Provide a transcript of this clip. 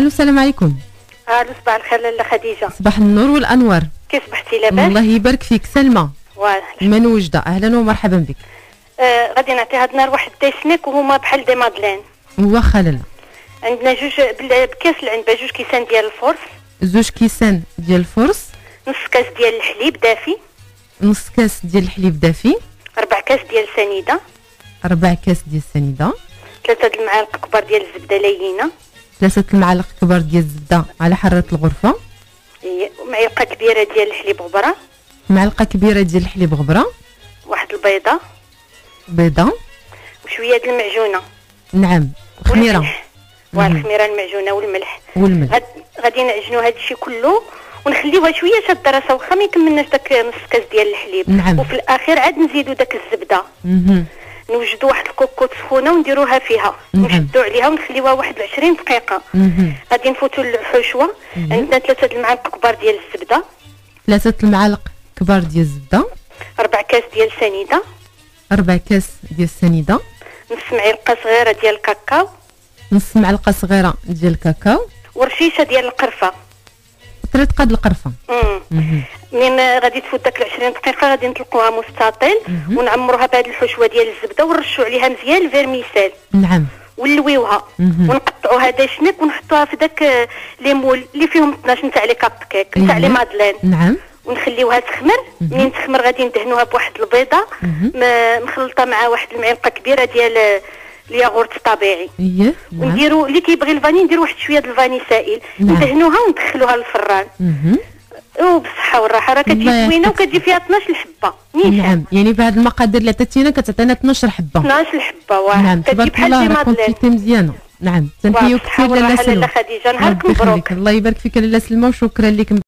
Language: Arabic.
الو السلام عليكم. الو صباح الخير لاله خديجه. صباح النور والانوار. كي صبحتي لاباس؟ الله يبارك فيك. سلمى من وجده، اهلا ومرحبا بك. غادي نعطي هاد النهار واحد ديسنيك وهما بحال دي مادلين. واخا لاله. عندنا جوج بكاس العنبه، جوج كيسان ديال الفرص، زوج كيسان ديال الفرص، نص كاس ديال الحليب دافي، نص كاس ديال الحليب دافي، 4 كاس ديال سنيده، 4 كاس ديال السنيده، 3 المعالق كبار ديال الزبده لينه، 3 المعالق كبار ديال الزبده على حراره الغرفه، معلقه كبيره ديال الحليب غبره، معلقه كبيره ديال الحليب غبره، واحد البيضه، بيضه، وشويه ديال المعجونه. نعم، خميره. والخميره المعجونه والملح. والملح. غادي نعجنوا هذا الشيء كله ونخليوها شويه شاده راسها، واخا ما يكملناش داك نص كاس ديال الحليب. نعم. وفي الاخير عاد نزيدوا داك الزبده. نوجدوا واحد الكوكوط سخونه ونديروها فيها. نشدوا عليها ونخليوها واحد 20 دقيقه. غادي نفوتوا الحشوه. عندنا 3 المعالق كبار ديال الزبده، 3 المعالق كبار ديال الزبده، 4 كاس ديال سنيده، 4 كاس ديال السنيده، نص معلقه صغيره ديال الكاكاو، نص معلقه صغيره ديال الكاكاو، ورشيشه ديال القرفه، 3 قد القرفه. من غادي تفوت داك 20 دقيقه غادي نطلقوها مستطيل ونعمروها بهذه الحشوه ديال الزبده ونرشوا عليها مزيان الفيرميسيل. نعم. ونلويوها ونقطعوها داشنيك ونحطوها في داك لي مول اللي فيهم 12 نتاع لي كاب كيك نتاع لي مادلين. نعم. ونخليوها تخمر. منين تخمر غادي ندهنوها بواحد البيضه مخلطه مع واحد المعلقه كبيره ديال الياغورت الطبيعي. نعم. ونديروا اللي كيبغي الفاني نديروا واحد شويه د الفاني سائل. ندهنوها وندخلوها للفران. وبالصحه والراحه راه كتجي زوينه وكتجي فيها 12 حبه نيشان. نعم، يعني بهذه المقادير اللي عطيتينا كتعطينا 12 حبه. 12 حبه واه. نعم، تبارك الله راه كونتيتي مزيانه. نعم، تنحيوك كثير لاله سلمى. خديجه، نهارك مبروك. الله يبارك فيك لاله سلمى وشكرا لك.